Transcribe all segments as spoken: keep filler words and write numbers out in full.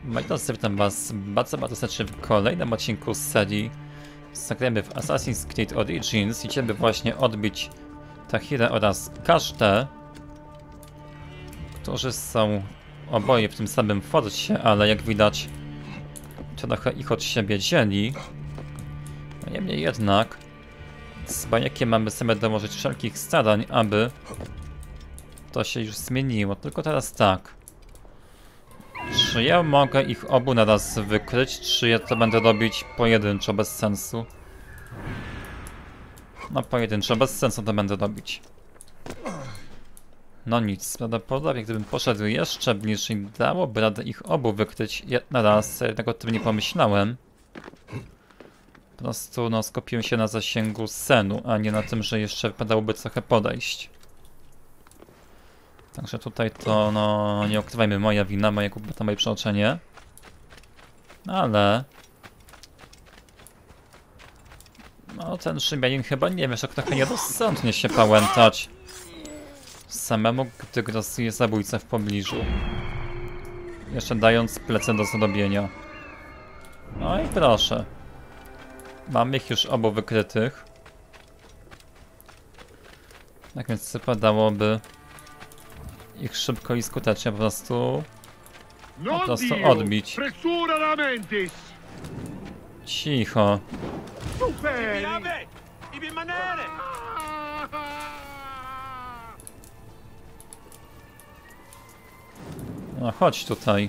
Moi drodzy, witam was bardzo, bardzo serdecznie w kolejnym odcinku z serii. Zagramy w Assassin's Creed Origins. Idziemy właśnie odbić Tahirę oraz Kasztę, którzy są oboje w tym samym forcie, ale jak widać trochę ich od siebie dzieli. No niemniej jednak z Bajekiem mamy sobie dołożyć wszelkich starań, aby to się już zmieniło. Tylko teraz tak. Czy ja mogę ich obu naraz wykryć, czy ja to będę robić pojedynczo, bez sensu? No pojedynczo, bez sensu to będę robić. No nic, prawdopodobnie gdybym poszedł jeszcze bliżej, dałoby radę ich obu wykryć na raz, jednak o tym nie pomyślałem. Po prostu no skupiłem się na zasięgu senu, a nie na tym, że jeszcze wypadałoby trochę podejść. Także tutaj to, no, nie ukrywajmy, moja wina, moja głupota, moje przeoczenie. Ale... No, ten Szymianin chyba nie wiesz, jak trochę nierozsądnie się pałętać samemu, gdy grasuje zabójcę w pobliżu. Jeszcze dając plecy do zrobienia. No i proszę. Mamy ich już obu wykrytych. Tak więc wypadałoby ich szybko i skutecznie po prostu po prostu odbić. Cicho. No chodź tutaj.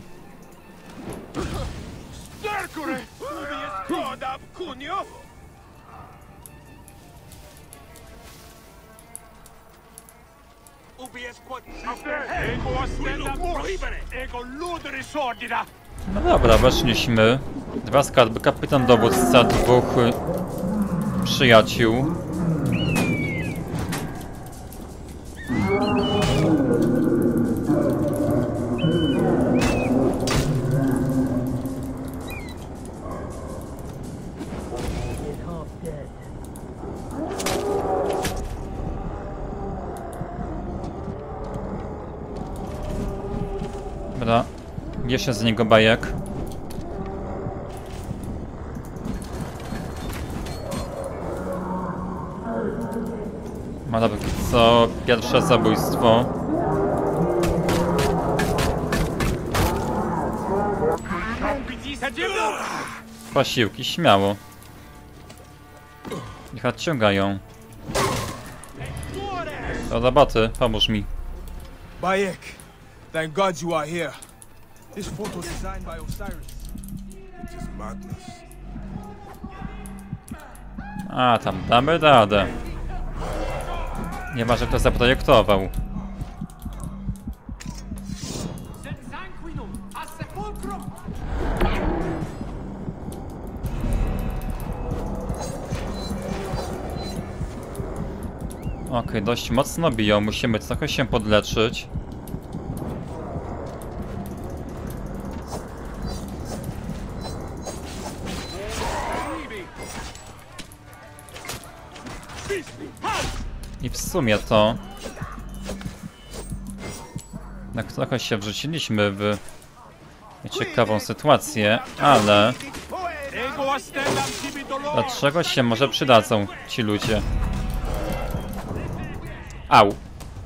No dobra, weszliśmy. Dwa skarby, kapitan dowódca, dwóch przyjaciół. Dobra, bierz się z niego Bajek. Ma to co pierwsze zabójstwo. Posiłki, śmiało. Niech odciągają. Do roboty, pomóż mi. Bayek, thank God you are here. This photo was designed by Osiris. It is madness. A, tam damy radę. Nieważne, kto zaprojektował. Okej, okay, dość mocno biją, musimy trochę się podleczyć. I w sumie to... Tak trochę się wrzuciliśmy w ciekawą sytuację, ale... Dlaczego się może przydadzą ci ludzie? Au!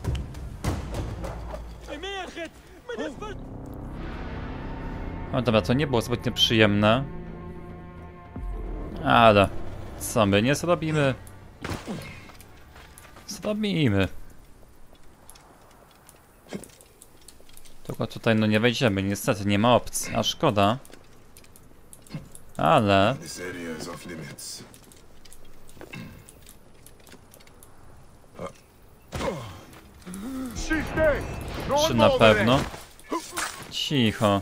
O dobra, to nie było zbyt przyjemne. Ale... Co my nie zrobimy? Zrobimy. Tylko tutaj no nie wejdziemy, niestety nie ma opcji, a szkoda. Ale... Czy na pewno? Cicho.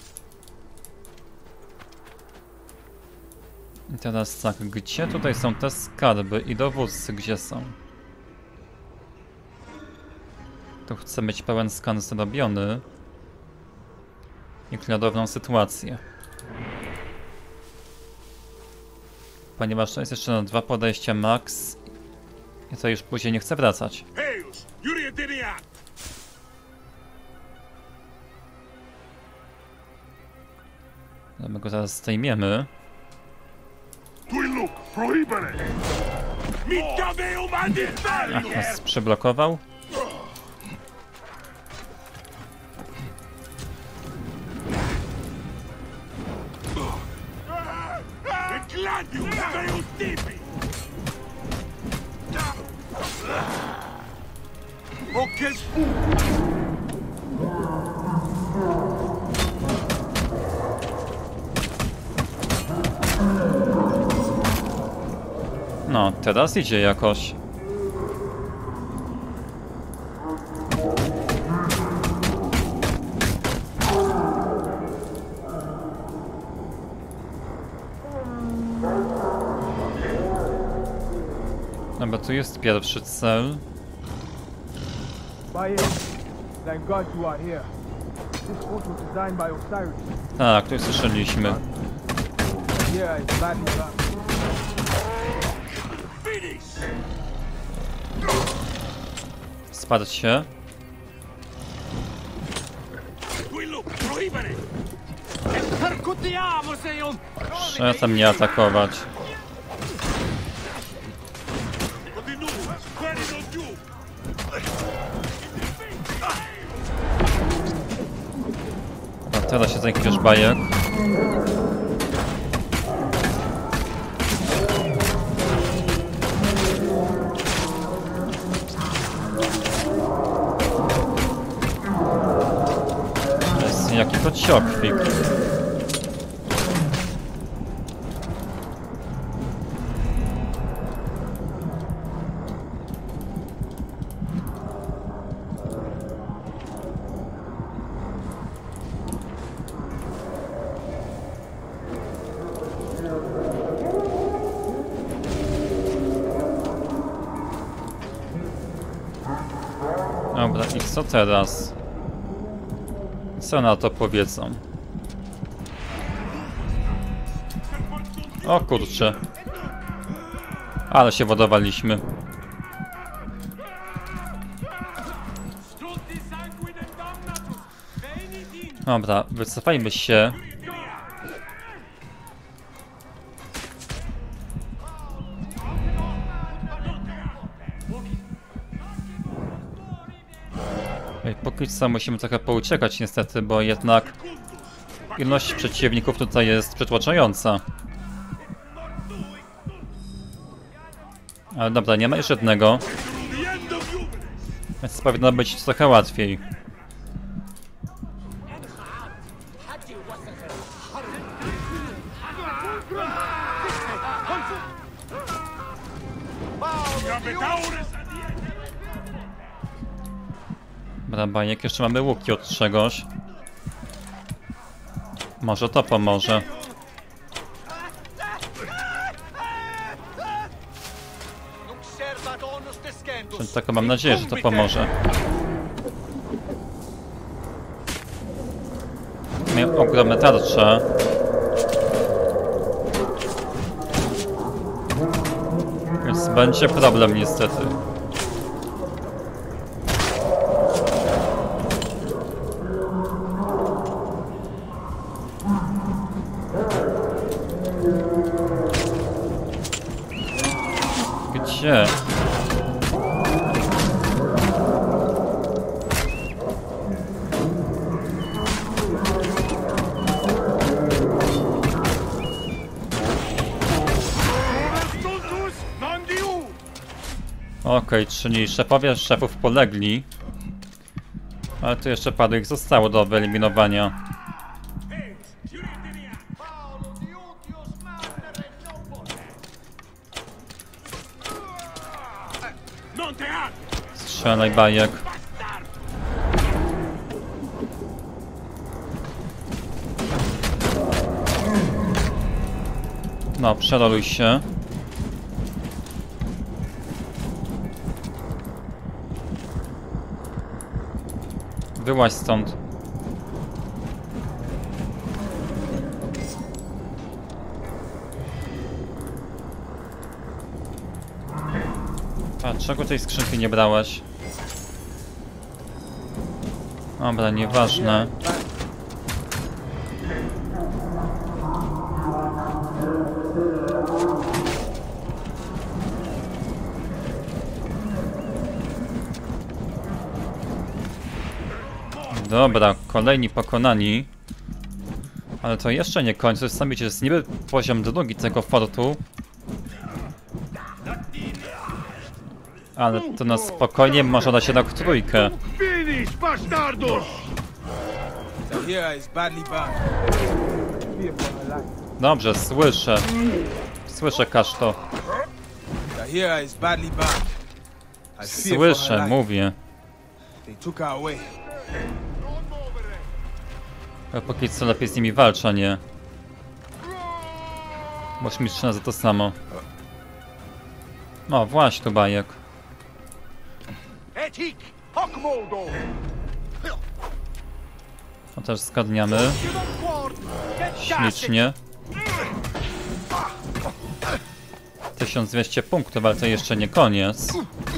I teraz tak, gdzie tutaj są te skarby i dowódcy, gdzie są? Tu chcę mieć pełen skan zrobiony i klarowną sytuację. Ponieważ to jest jeszcze na dwa podejścia max i to już później nie chcę wracać. My go zaraz zdejmiemy. Ach, nas przyblokował. No, teraz idzie jakoś. Dobra, tu jest pierwszy cel. Bayek, thank God you are here. This fort was designed by Osiris. Tak, to już słyszeliśmy. Yeah, it's badly done. Spadł się. Przestań mnie atakować. A teraz się zajmiesz bajek. Jest jaki to ciokpik. Dobra, i co teraz? Co na to powiedzą? O kurczę. Ale się wodowaliśmy. Dobra, wycofajmy się. Ej, póki co musimy trochę pouciekać niestety, bo jednak ilość przeciwników tutaj jest przytłaczająca. Ale dobra, nie ma już jednego. Więc powinno być trochę łatwiej. Dobra, bajek, jeszcze mamy łuki od czegoś. Może to pomoże. Tylko mam nadzieję, że to pomoże. Miał ogromne tarcze. Więc będzie problem niestety. Gdzie? Okej, okay, czyli szefowie szefów polegli. Ale tu jeszcze paru ich zostało do wyeliminowania. Strzelaj bajek. No, przeroluj się. Wyłaź stąd. A czego tej skrzynki nie brałeś? Dobra, nieważne. Dobra, kolejni pokonani. Ale to jeszcze nie koniec, sami wiecie, jest niby poziom drugi tego fortu. Ale to na spokojnie może dać się na trójkę. Finish, bastardos! Tahira is badly burned. Fear for her life. Dobrze, słyszę. Słyszę, Kaszto. Tahira is badly burned. I fear for her Słyszę, life. mówię. They took her away. Ale póki co lepiej z nimi walcz, a nie. Boś mi trzyma za to samo. No właśnie, tu bajek. Etik! Hokmoldo! To też zgadniamy. Ślicznie. tysiąc dwieście punktów, ale to jeszcze nie koniec.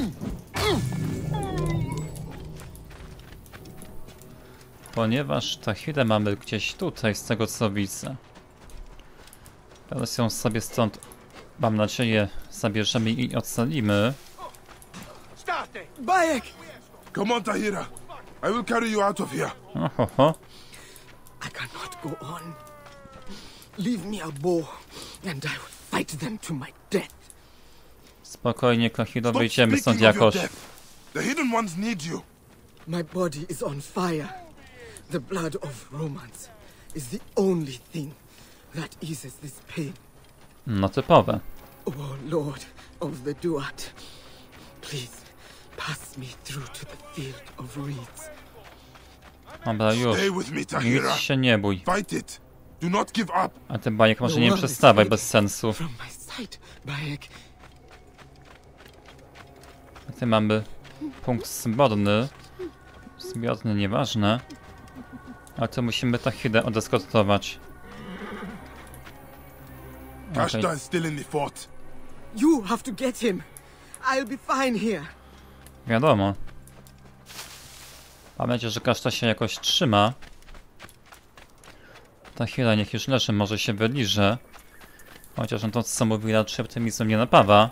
Ponieważ Tahirę mamy gdzieś tutaj, z tego co widzę. Teraz ją sobie stąd, mam nadzieję, zabierzemy i ocalimy. State! Bayek! Come on, Tahira. I will carry you out of here. Ohoho. I cannot go on. Leave me a bow, and I will fight them to my death. Spokojnie, Kahiro, Stop wyjdziemy stąd speaking of your jakoś. death. The hidden ones need you. My body is on fire. The blood of romance is the only thing that eases this pain. No typowe. Oh Lord of the Duat, please pass me through to the field of reeds. Dobra, już. Stay with me, Tahira. Nic się nie bój. Fight it. Do not give up. A ten bajek może The nie world is przestawaj, fading bez sensu. From my sight, Bayek. A ty mamy punkt zborny. Zbiorny, nieważne. Ale to musimy Tahirę odeskotować. Kashta Okej. is still in the fort. You have to get him. I'll be fine here. Wiadomo. Mam nadzieję, że Kaszta się jakoś trzyma. Tahira niech już leży, może się wyliże. Chociaż on to co mówi raczej optymizmem nie napawa.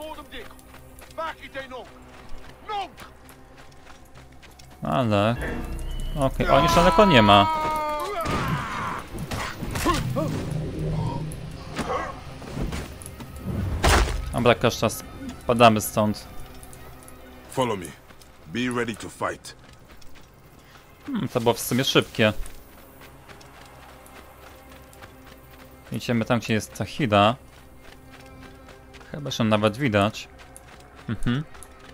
Ale... Okej, okay. O, już daleko nie ma. Dobra, Kaszta, spadamy stąd. Follow me. Be ready to fight. Hmm, to było w sumie szybkie. Idziemy tam, gdzie jest Tahira. Chyba się nawet widać. Mhm.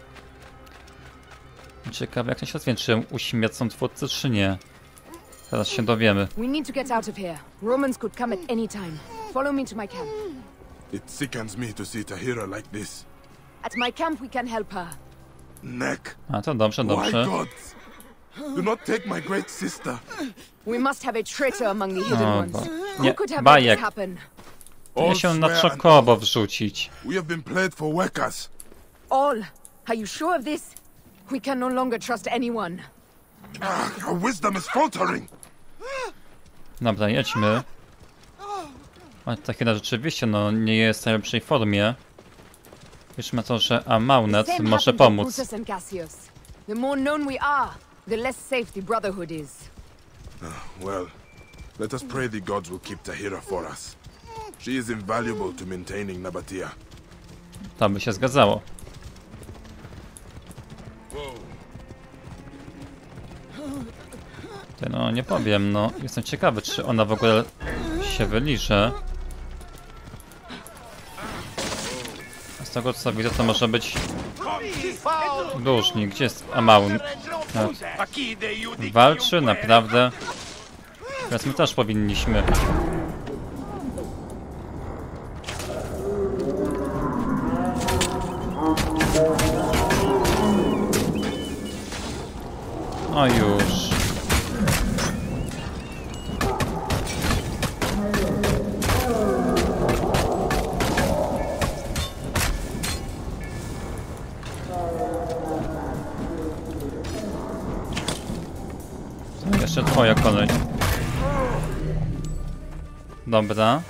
Ciekawe, jak to się rozwinie, czy uśmiercą twórcy, czy nie. Teraz się dowiemy. We need to get out of here. Romans could come at any time. Follow me to my camp. It sickens me to see Tahira like this. At my camp we can help her. Neck. A to dobrze, Why dobrze. gods? Do not take my great sister. We must have a traitor among the hidden O, ones. bo... Who Nie, could have let bajek. this happen? Nie All się na swear and czokobo wrzucić. we have been played for workers. All. Are you sure of this? We can no longer trust anyone. Ah, our wisdom is faltering. Dobra, jedźmy. Ale Tahira rzeczywiście no, nie jest w najlepszej formie. Wiesz na to, że Amaunet Same może happened to pomóc. Brutus and Cassius. The more known we are, the less safe the Brotherhood is. Well, let us pray the gods will keep Tahira for us. She is invaluable to maintaining Nabatea. To by się zgadzało. Ty, no nie powiem, no jestem ciekawy, czy ona w ogóle się wyliże. A z tego co widzę, to może być dłużnik. Gdzie jest Amaun? Walczy, naprawdę. Teraz my też powinniśmy. No już. To jeszcze twoja kolej. Dobra.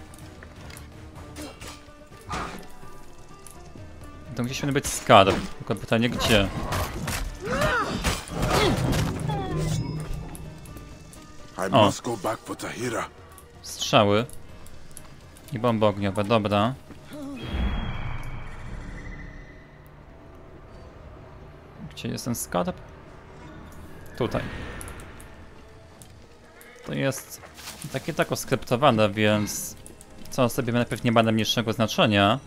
To gdzieś powinien być skarb. Tylko pytanie gdzie? I O. must go back for Tahira. Strzały. I bomby ogniowe, dobra. Gdzie jest ten skarb? Tutaj. To jest takie tak oskryptowane, więc co sobie najpierw nie ma najmniejszego znaczenia.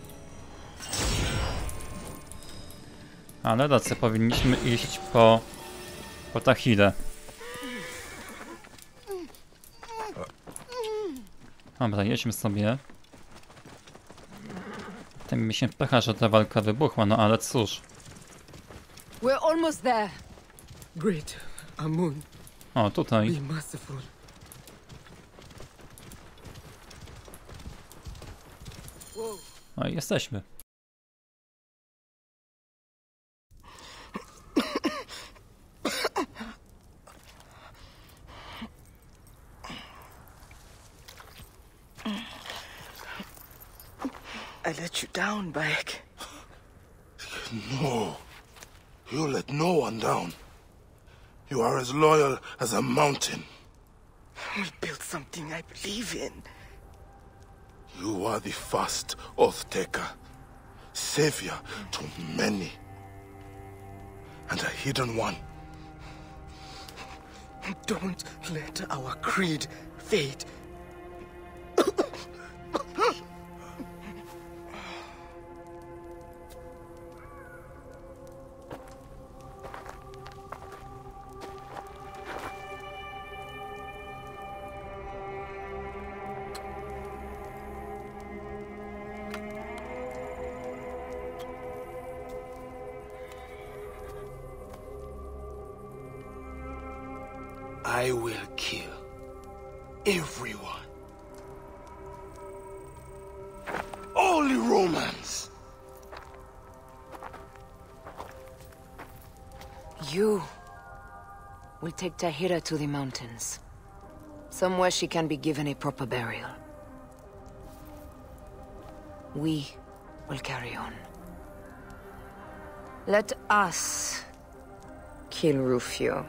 Ale raczej powinniśmy iść po, po Tahirę. Dobra, jedźmy sobie. Tym mi się pecha, że ta walka wybuchła, no ale cóż. We're almost there. Great Amun, O, tutaj. be merciful. No i jesteśmy. I let you down, Bayek. No. You let no one down. You are as loyal as a mountain. We built something I believe in. You are the first oath taker, savior to many, and a hidden one. Don't let our creed fade. I will kill everyone. All the Romans. You will take Tahira to the mountains. Somewhere she can be given a proper burial. We will carry on. Let us kill Rufio.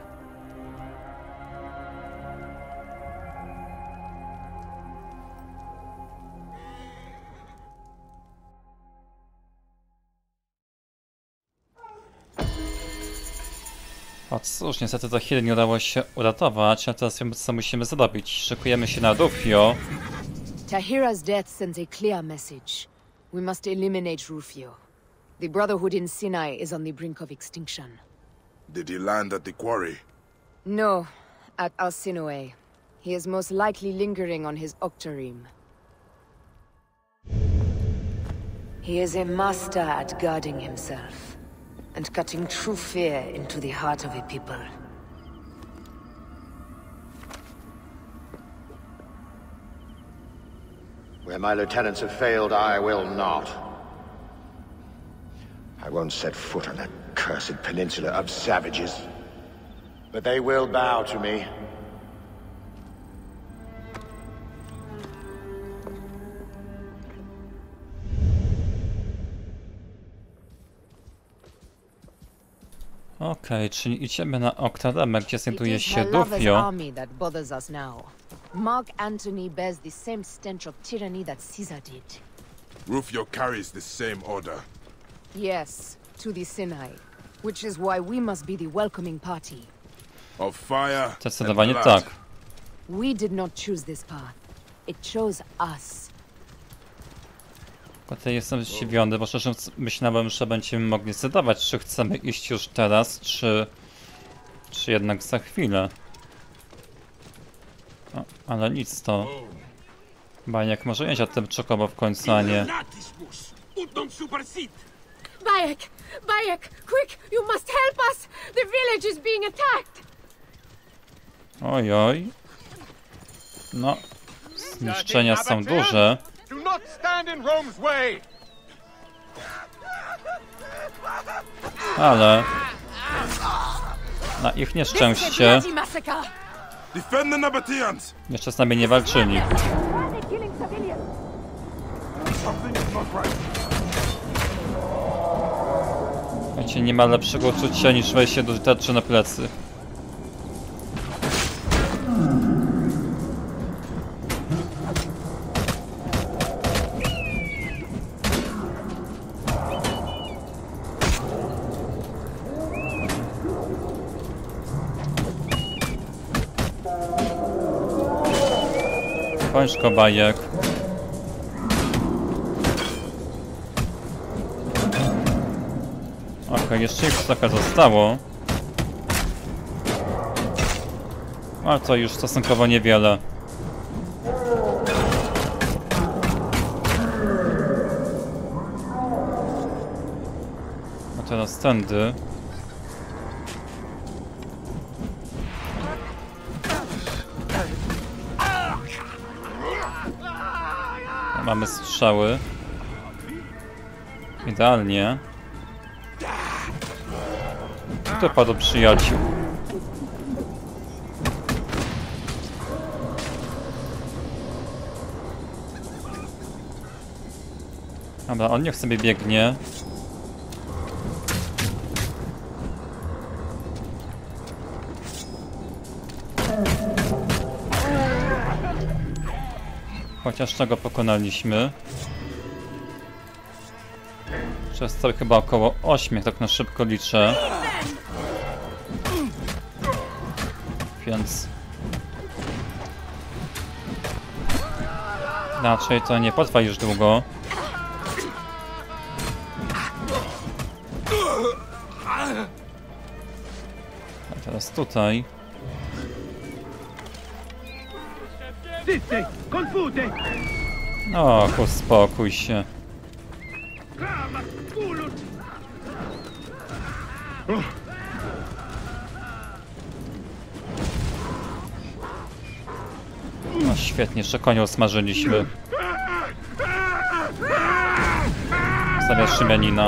O cóż, niestety to chwilę nie udało się uratować, a teraz wiemy, co musimy zrobić. Szykujemy się na Rufio. Tahira's death sends a clear message. We must eliminate Rufio. The Brotherhood in Sinai is on the brink of extinction. Did he land at the quarry? No, at Arsinoe. He is most likely lingering on his Octareme. He is a master at guarding himself, and cutting true fear into the heart of a people. Where my lieutenants have failed, I will not. I won't set foot on that cursed peninsula of savages. But they will bow to me. Okej, okay, czyli idziemy na Octaremę, gdzie znajduje It is się Halawa's Rufio. army that bothers us now. Mark Antony bears the same stench of tyranny that Caesar did. Rufio carries the same order. Yes, to the Sinai, which is why we must be the welcoming party. Of fire and Zdecydowanie blood. tak. We did not choose this path. It chose us. Tutaj jestem zdziwiony, bo szczerze myślałem, że będziemy mogli zdecydować, czy chcemy iść już teraz, czy, czy jednak za chwilę. O, ale nic to. Baniak może jeździć tym czokowo w końcu, a nie. Bayek! Bayek! Quick! You must help us! The village is being attacked! Oj, oj. No, zniszczenia są duże. Do not stand in Rome's way! Ale na ich nieszczęście Defend the Nabateans! jeszcze z nami nie walczyli. Wiecie, nie ma lepszego uczucia niż wejście do tarczy na plecy. Kończ go, Bajek. Okej, okay, jeszcze ich trochę zostało. Ale to już stosunkowo niewiele. A teraz tędy. Mamy strzały. Idealnie. I to padł przyjaciół. Dobra, on niech sobie biegnie. Chociaż czego pokonaliśmy. Przez to chyba około ośmiu, tak na szybko liczę. Więc... raczej to nie potrwa już długo. A teraz tutaj. O, uspokój się. No świetnie, jeszcze konia usmażyliśmy. Zamiast Szymianina.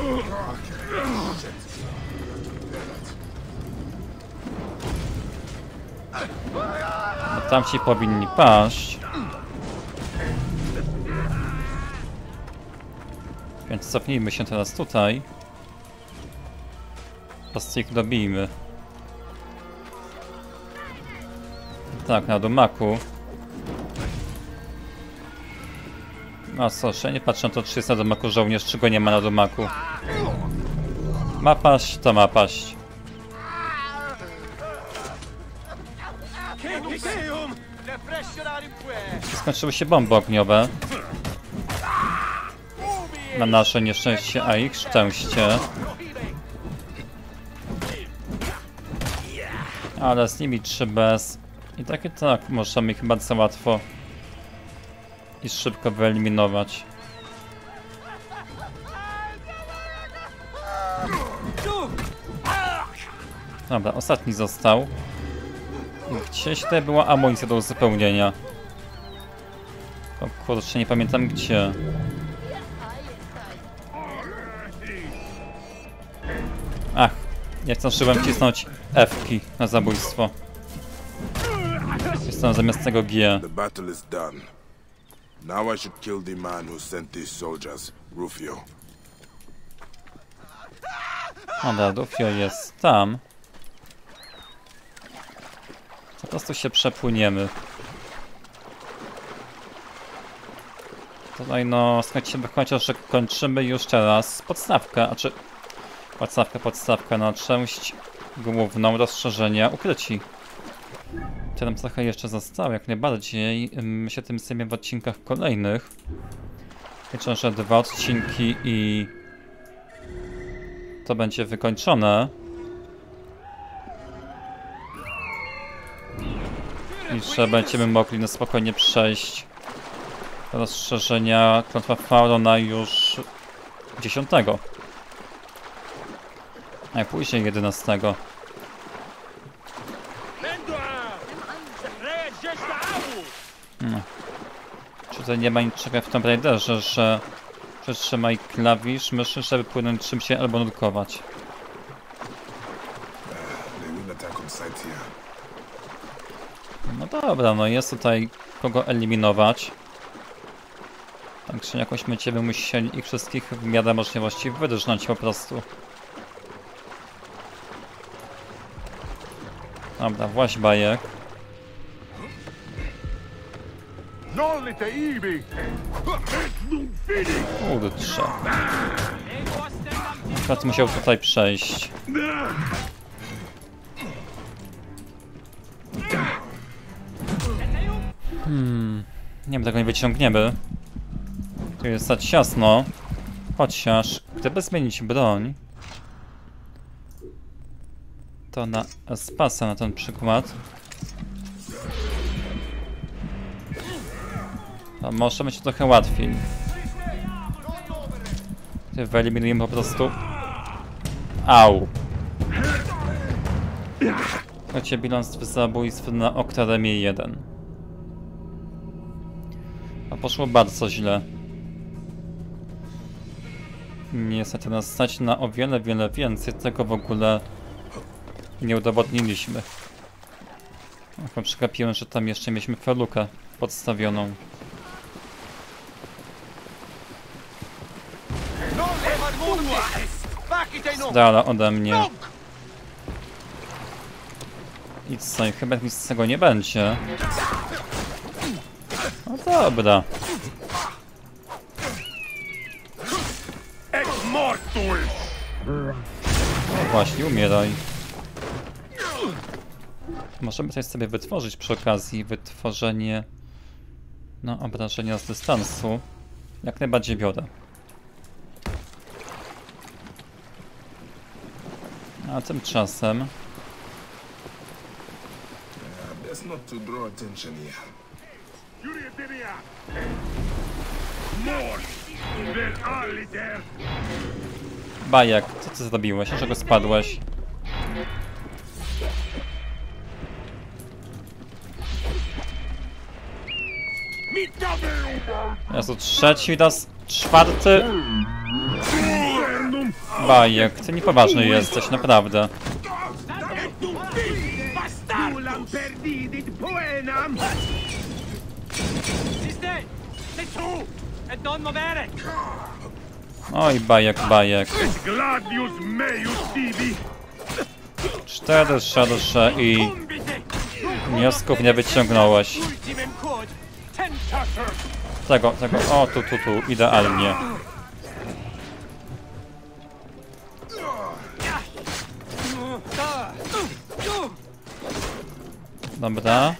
No, tamci powinni paść. Więc cofnijmy się teraz tutaj. Po prostu ich dobijmy. Tak, na Dumaku. No cóż, ja nie patrzę na to, czy jest na Dumaku żołnierz, czy go nie ma na Dumaku. Ma paść, to ma paść. Skończyły się bomby ogniowe. Na nasze nieszczęście, a ich szczęście. Ale z nimi trzy bez. I tak i tak możemy ich bardzo łatwo i szybko wyeliminować. Dobra, ostatni został. Gdzieś tutaj była amunicja do uzupełnienia. O kurczę, nie pamiętam gdzie. Ach, nie zdążyłem wcisnąć F-ki na zabójstwo. Jestem zamiast tego G. The battle is done. Now I should kill the man who sent these soldiers, Rufio. Dobra, Rufio jest tam. Po prostu się przepłyniemy. Tutaj no, słuchajcie, chociaż że kończymy już teraz podstawkę, a czy podstawkę, podstawkę na część główną rozszerzenia ukryci. To nam trochę jeszcze zostało, jak najbardziej. My się tym zajmiemy w odcinkach kolejnych. Liczę, że dwa odcinki i to będzie wykończone. I że będziemy mogli na spokojnie przejść do rozszerzenia Klątwa Faurona już dziesiątego. A później jedenastego. No. Czy tutaj nie ma niczego w Tomb Raiderze, że przytrzymaj klawisz myszy, żeby płynąć czym się albo nurkować. No dobra, no jest tutaj kogo eliminować. Także jakoś będziemy musieli ich wszystkich w miarę możliwości wydrżnąć po prostu. Dobra, właź Bajek. Kurczę. Akurat musiał tutaj przejść. Hmm. Nie wiem, tego nie wyciągniemy. Tu jest za ciasno. Chociaż, gdyby zmienić broń, to na Espasa na ten przykład, to może być trochę łatwiej. Ty wyeliminujemy po prostu. Au! Macie bilans zabójstw na Oktaremie jeden. A poszło bardzo źle. Niestety nas stać na o wiele, wiele więcej. Tego w ogóle nie udowodniliśmy. Chyba przegapiłem, że tam jeszcze mieliśmy felukę podstawioną. Z dala ode mnie. I co, chyba nic z tego nie będzie. No dobra. No właśnie, umieraj. Możemy coś sobie wytworzyć przy okazji. Wytworzenie... No, obrażenia z dystansu. Jak najbardziej biorę. A tymczasem... Best not to draw attention here. Bajak, co ty zrobiłeś? Dlaczego spadłeś? Jezu, trzeci raz, czwarty... Bajak, ty niepoważny jesteś, naprawdę. Oj, bajek, bajek. Cztery szersze i... wniosków nie wyciągnąłeś. Tego, tego, o, tu, tu, tu, idealnie. Dobra.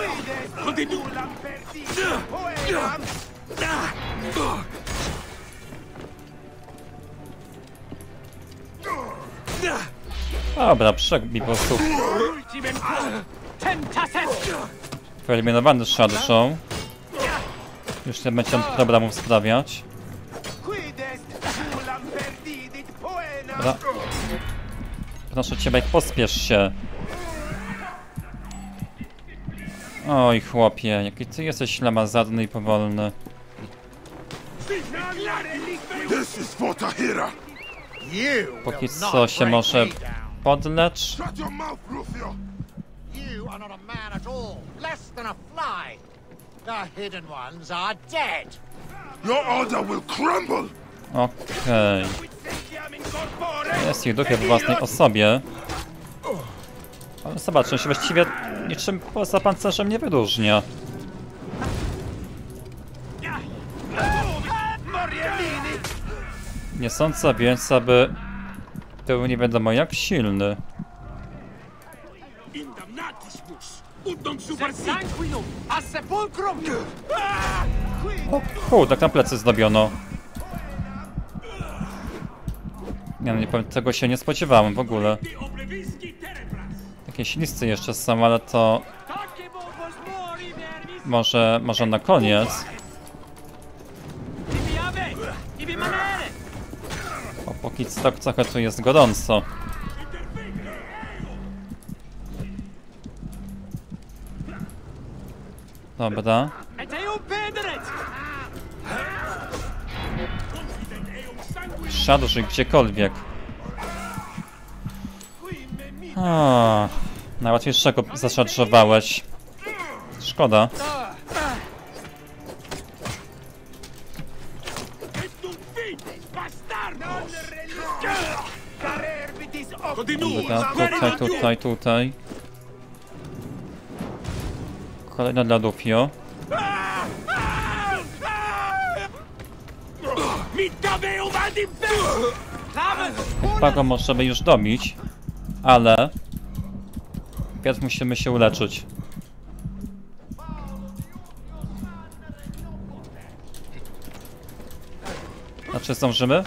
Dobra, przegbi po prostu. Wyeliminowany z szarżą. Już nie będzie problemów sprawiać. Dobra. Proszę cię, Bajk, pospiesz się. Oj, chłopie, jaki ty jesteś ślamazarny i powolny. Póki co się może podlecz. Okej. Jest ich duchy w własnej osobie. Ale zobaczmy, się właściwie niczym poza pancerzem nie wyróżnia. Nie sądzę więc, aby był nie wiadomo jak silny. O fu, tak na plecy zdobiono. Nie, no nie powiem, tego się nie spodziewałem w ogóle. Jakieś listy jeszcze są, ale to... Może, może na koniec. O, póki co trochę tu jest gorąco. Dobra. Szarży gdziekolwiek. A, najłatwiejszego zaszarżowałeś. Szkoda. Dobra, tutaj, tutaj, tutaj. Kolejna dla Lufio. Chyba go możemy już dobić, ale pierw musimy się uleczyć. A czy zdążymy?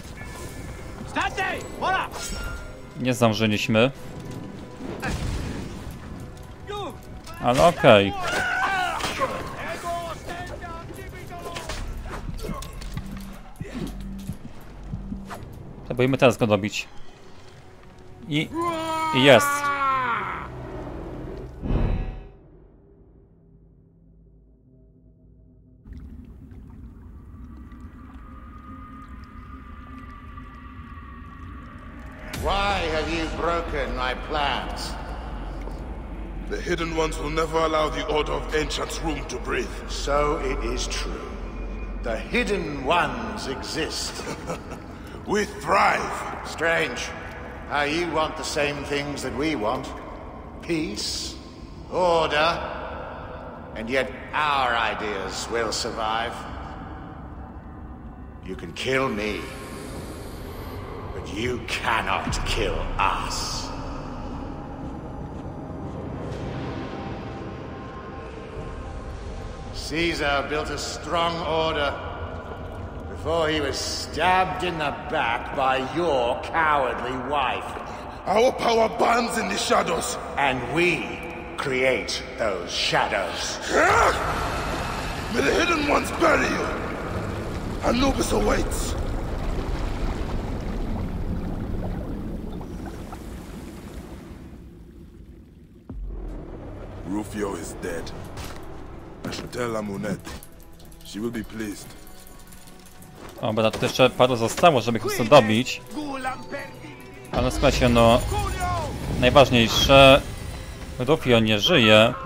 Nie zdążyliśmy. Ale okej. Okay. Próbujemy teraz go dobić. I... I jest. Why have you broken my plans? The Hidden Ones will never allow the Order of Ancients room to breathe. So it is true. The Hidden Ones exist. We thrive. Strange. How you want the same things that we want. Peace, order, and yet our ideas will survive. You can kill me, but you cannot kill us. Caesar built a strong order before he was stabbed in the back by your cowardly wife. Our power burns in the shadows. And we create those shadows. May the Hidden Ones bury you. Anubis awaits. Rufio is dead. I should tell Amunet. She will be pleased. Dobra, to jeszcze paru zostało, żeby ich chcę dobić. Ale słuchajcie, no... Najważniejsze... Rufio nie żyje.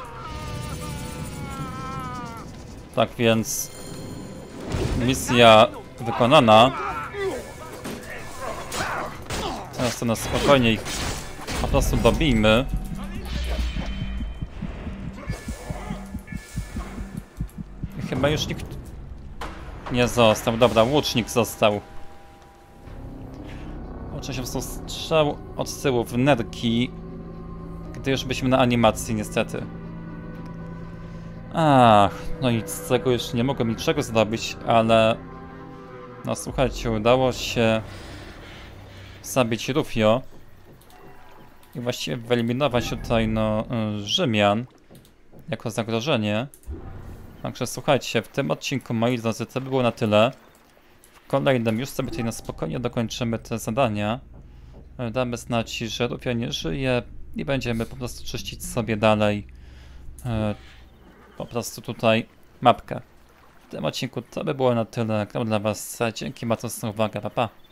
Tak więc... Misja wykonana. Teraz to na spokojnie ich po prostu dobijmy. I chyba już nikt nie został. Dobra, łucznik został. Oczywiście strzał od tyłu w nerki, gdy już byliśmy na animacji, niestety. Ach, no i z tego już nie mogłem niczego zrobić, ale... No słuchajcie, udało się zabić Rufio i właściwie wyeliminować tutaj, no, Rzymian jako zagrożenie. Także słuchajcie, w tym odcinku, moi drodzy, to by było na tyle. W kolejnym już sobie tutaj na spokojnie dokończymy te zadania. Damy znać, że Rufio nie żyje i będziemy po prostu czyścić sobie dalej e, po prostu tutaj mapkę. W tym odcinku to by było na tyle. Gram dla was. Dzięki bardzo za uwagę. Pa, pa.